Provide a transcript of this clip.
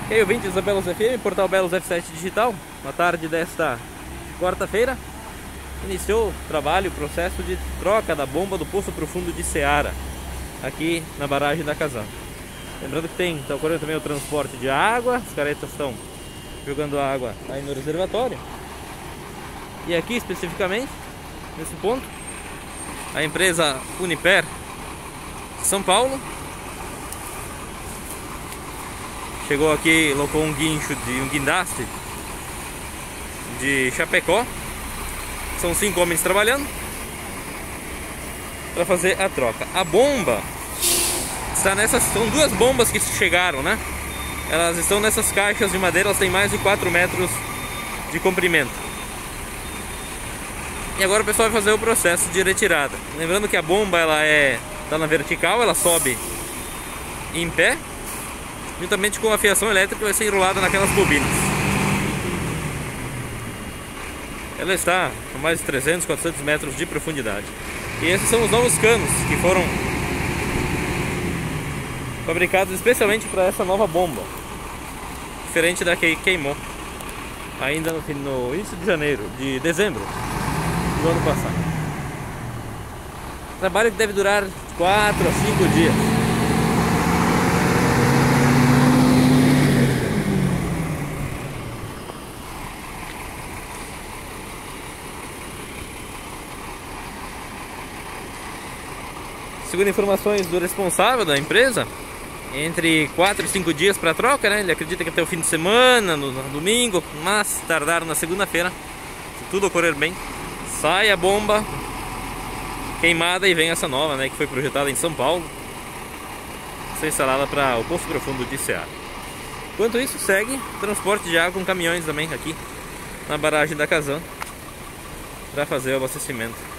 E aí, ouvintes da Belos FM, Portal Belos F7 Digital. Na tarde desta quarta-feira, iniciou o trabalho, o processo de troca da bomba do Poço Profundo de Ceará, aqui na barragem da Casã. Lembrando que está ocorrendo também o transporte de água, as caretas estão jogando água aí no reservatório. E aqui especificamente, nesse ponto, a empresa Uniper São Paulo chegou aqui, colocou um guindaste de Chapecó. São 5 homens trabalhando para fazer a troca. A bomba está nessas, são 2 bombas que chegaram, né? Elas estão nessas caixas de madeira, elas têm mais de 4 metros de comprimento. E agora o pessoal vai fazer o processo de retirada. Lembrando que a bomba está na vertical, ela sobe em pé, juntamente com a fiação elétrica que vai ser enrolada naquelas bobinas. Ela está a mais de 300, 400 metros de profundidade. E esses são os novos canos que foram fabricados especialmente para essa nova bomba, diferente da que queimou ainda no início de dezembro do ano passado. Trabalho que deve durar 4 a 5 dias. Segundo informações do responsável da empresa, entre 4 e 5 dias para troca, né? Ele acredita que até o fim de semana, no domingo, mas tardar na segunda-feira, se tudo ocorrer bem, sai a bomba queimada e vem essa nova, né? Que foi projetada em São Paulo, ser instalada para o Poço Profundo de Ceará. Enquanto isso, segue transporte de água com caminhões também aqui na barragem da Casã para fazer o abastecimento